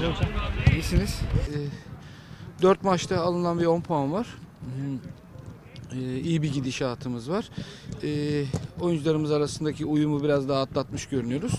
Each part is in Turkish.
hocam? İyisiniz. 4 maçta alınan bir 10 puan var. İyi bir gidişatımız var. Oyuncularımız arasındaki uyumu biraz daha atlatmış görünüyoruz.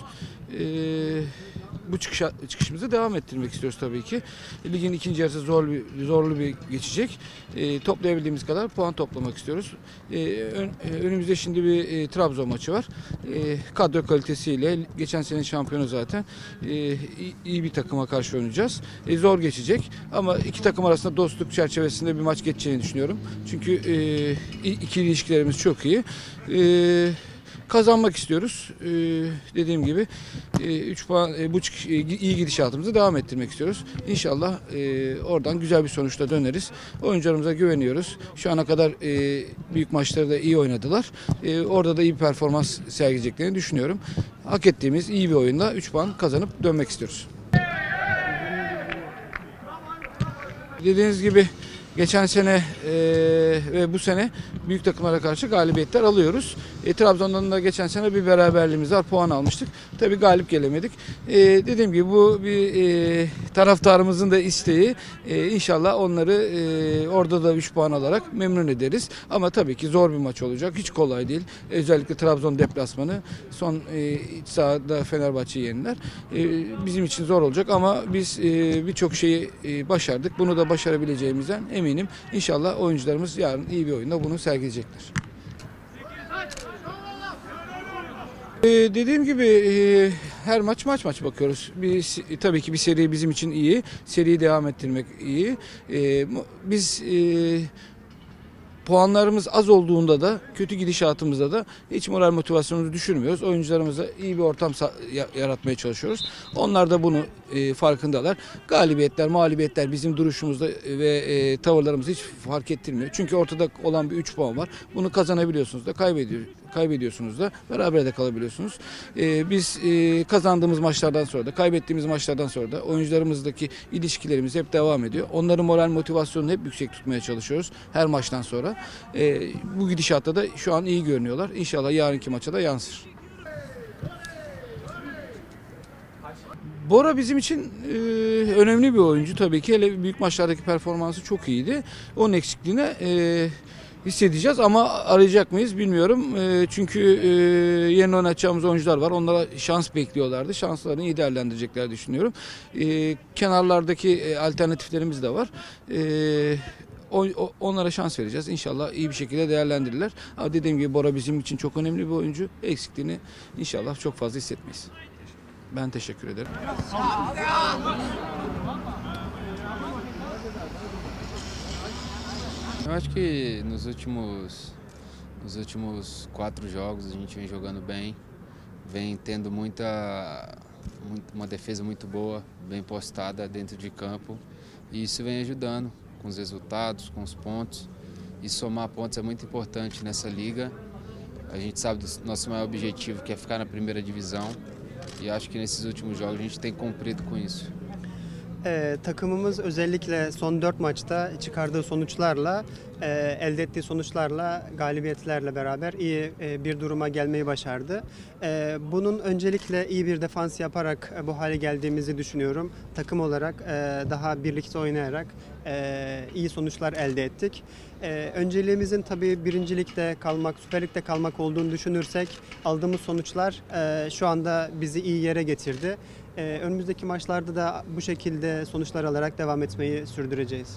Bu çıkışımızı devam ettirmek istiyoruz tabii ki. Ligin ikinci yarısı zorlu bir geçecek. Toplayabildiğimiz kadar puan toplamak istiyoruz. Önümüzde şimdi bir Trabzon maçı var. Kadro kalitesiyle geçen sene şampiyonu zaten. İyi bir takıma karşı oynayacağız. Zor geçecek ama iki takım arasında dostluk çerçevesinde bir maç geçeceğini düşünüyorum. Çünkü ikili ilişkilerimiz çok iyi. Kazanmak istiyoruz. Dediğim gibi 3 puan iyi gidişatımızı devam ettirmek istiyoruz. İnşallah oradan güzel bir sonuçla döneriz. Oyuncularımıza güveniyoruz. Şu ana kadar büyük maçları da iyi oynadılar. Orada da iyi bir performans sergileyeceklerini düşünüyorum. Hak ettiğimiz iyi bir oyunla 3 puan kazanıp dönmek istiyoruz. Dediğiniz gibi geçen sene ve bu sene büyük takımlara karşı galibiyetler alıyoruz. Trabzon'dan da geçen sene bir beraberliğimiz var. Puan almıştık. Tabii galip gelemedik. Dediğim gibi bu bir taraftarımızın da isteği. İnşallah onları orada da 3 puan alarak memnun ederiz. Ama tabii ki zor bir maç olacak. Hiç kolay değil. Özellikle Trabzon deplasmanı. Son iç sahada Fenerbahçe'yi yendiler. Bizim için zor olacak ama biz birçok şeyi başardık. Bunu da başarabileceğimizden eminim. İnşallah oyuncularımız yarın iyi bir oyunda bunu sergileyecekler. Dediğim gibi her maç bakıyoruz. Tabii ki bir seri bizim için iyi. Seriyi devam ettirmek iyi. Biz puanlarımız az olduğunda da kötü gidişatımızda da hiç moral motivasyonumuzu düşürmüyoruz. Oyuncularımıza iyi bir ortam yaratmaya çalışıyoruz. Onlar da bunu farkındalar. Galibiyetler, mağlubiyetler bizim duruşumuzda ve tavırlarımızı hiç fark ettirmiyor. Çünkü ortada olan bir 3 puan var. Bunu kazanabiliyorsunuz da kaybediyorsunuz da beraber de kalabiliyorsunuz. Biz kazandığımız maçlardan sonra da kaybettiğimiz maçlardan sonra da oyuncularımızdaki ilişkilerimiz hep devam ediyor. Onların moral motivasyonunu hep yüksek tutmaya çalışıyoruz her maçtan sonra. Bu gidişatta da şu an iyi görünüyorlar. İnşallah yarınki maça da yansır. Bora bizim için önemli bir oyuncu tabii ki. Hele büyük maçlardaki performansı çok iyiydi. Onun eksikliğine hissedeceğiz ama arayacak mıyız bilmiyorum. Çünkü yeni oynatacağımız oyuncular var. Onlara şans bekliyorlardı. Şanslarını iyi değerlendirecekler düşünüyorum. Kenarlardaki alternatiflerimiz de var. Onlara şans vereceğiz. İnşallah iyi bir şekilde değerlendirirler. Ama dediğim gibi Bora bizim için çok önemli bir oyuncu. Eksikliğini inşallah çok fazla hissetmeyiz. Ben teşekkür ederim. Eu acho que nos últimos 4 jogos a gente vem jogando bem, vem tendo uma defesa muito boa, bem postada dentro de campo e isso vem ajudando com os resultados, com os pontos. E somar pontos é muito importante nessa liga. A gente sabe do nosso maior objetivo, que é ficar na primeira divisão. E acho que nesses últimos jogos a gente tem cumprido com isso. Takımımız özellikle son 4 maçta çıkardığı sonuçlarla, elde ettiği sonuçlarla, galibiyetlerle beraber iyi bir duruma gelmeyi başardı. Bunun öncelikle iyi bir defans yaparak bu hale geldiğimizi düşünüyorum. Takım olarak daha birlikte oynayarak iyi sonuçlar elde ettik. Önceliğimizin tabii birincilikte kalmak, Süper Lig'de kalmak olduğunu düşünürsek aldığımız sonuçlar şu anda bizi iyi yere getirdi. Önümüzdeki maçlarda da bu şekilde sonuçlar alarak devam etmeyi sürdüreceğiz.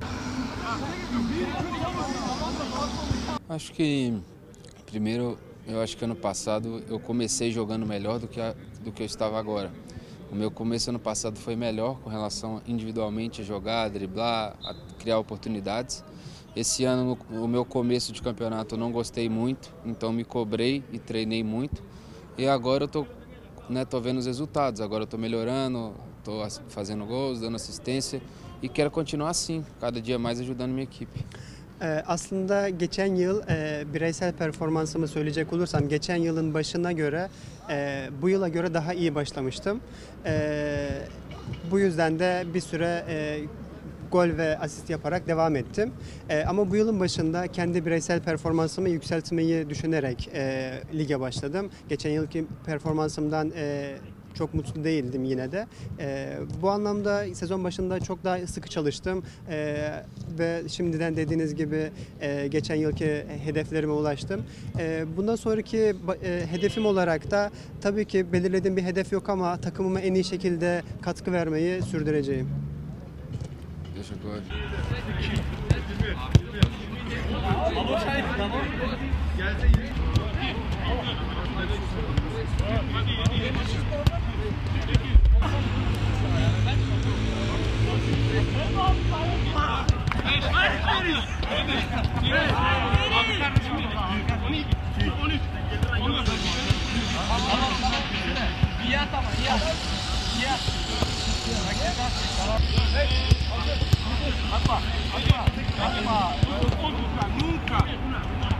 Acho que primeiro eu acho que ano passado eu comecei jogando melhor do que eu estava agora. O meu começo ano passado foi melhor com relação individualmente a jogar, a driblar, a criar oportunidades. Esse ano o meu começo de campeonato eu não gostei muito, então me cobrei e treinei muito. E agora eu tô vendo os resultados, agora eu tô melhorando, tô fazendo gols, dando assistência e quero continuar assim, cada dia mais ajudando minha equipe. Aslında geçen yıl bireysel performansımı söyleyecek olursam geçen yılın başına göre bu yıla göre daha iyi başlamıştım. Bu yüzden de bir süre gol ve asist yaparak devam ettim. Ama bu yılın başında kendi bireysel performansımı yükseltmeyi düşünerek lige başladım. Geçen yılki performansımdan çok mutlu değildim yine de. Bu anlamda sezon başında çok daha sıkı çalıştım ve şimdiden dediğiniz gibi geçen yılki hedeflerime ulaştım. Bundan sonraki hedefim olarak da tabii ki belirlediğim bir hedef yok ama takımıma en iyi şekilde katkı vermeyi sürdüreceğim. Deixa agora. Nunca.